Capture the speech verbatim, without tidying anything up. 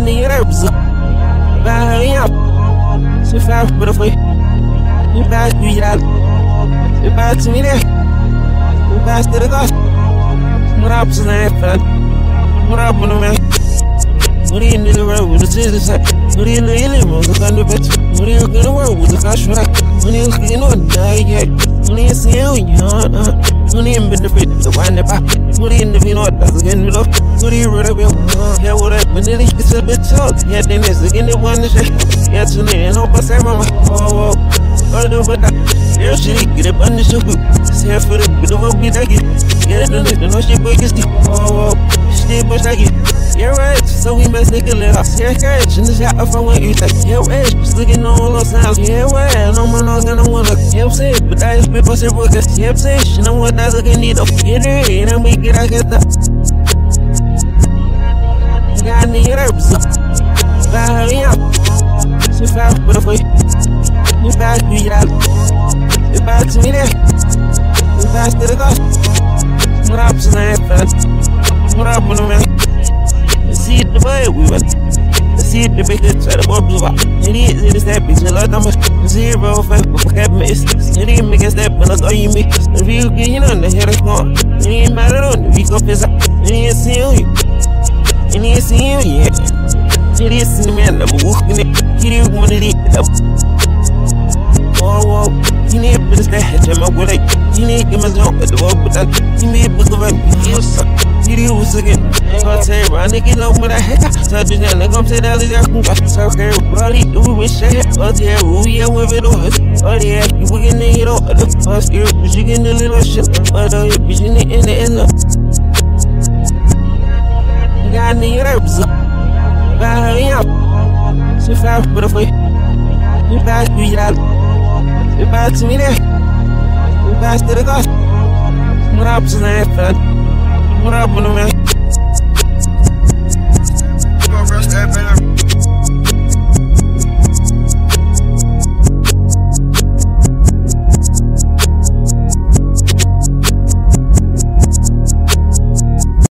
nigga that was up. Vai hurry up. Se faz por foi. E vai cuidar. Se vai te mirar. E vai ter gosto. Morar pra você falar. Morar pra não me. Morir no livro with the Jesus. Morir no livro with the kind of bitch. Morir no livro with the cash for that. Morir no die. Morir see you. Morir in the fit. The one that back. Morir in the vino. That's again with up. Morir with a bill. Yeah, what up? But then it's a bit short. Yeah, then it's again the one that yeah, tonight and hope I say mama. Oh, oh, oh, do but that. Yeah, she get up on the show. Say for the bit of a bit like it. Yeah, the no she boy is the. Oh, oh, she push like it. Yeah, right. So we must take a little. Yeah, catch in the shot if I want you like. Yeah, right. Just looking all those sounds. Yeah, right. No man, I'm gonna wanna. Yeah, say, but I just people say, book us. Yeah, say, she know what that's looking need of. Yeah, there, and we get I get that. Got nigga that was up. Vai hurry up. Se faz por foi. E vai cuidar. E vai te mirar. E vai ter gosto. Morar pra você falar. Morar pra não me. See the way we went. See the big try to bubble up. It is it is that bitch. A lot of them zero five. Have miss. It ain't make a step when I go you me. If you get you on the head of corn. It ain't matter on the week of his up. It ain't see you. It ain't see you yet. It is in the man. I'm walking it. He didn't want to eat it up. Oh, oh. You need to put that head in my way. You need to get my jump at the wall, but that you may book of it. Yes, you was again. I say, run nigga, no, but I had to do that. I'm saying, that is a so okay, buddy, do wish I had. Oh, yeah, oh, yeah, with it all. Oh, yeah, you were getting it all. The first year, but you getting a little shit. But oh, you're in the end, the end. Got nigga, that was up. Vai hurry up. Se faz por foi. E vai cuidar. E vai te mirar. E vai ter gosto. Morar pra você falar. Morar pra não me.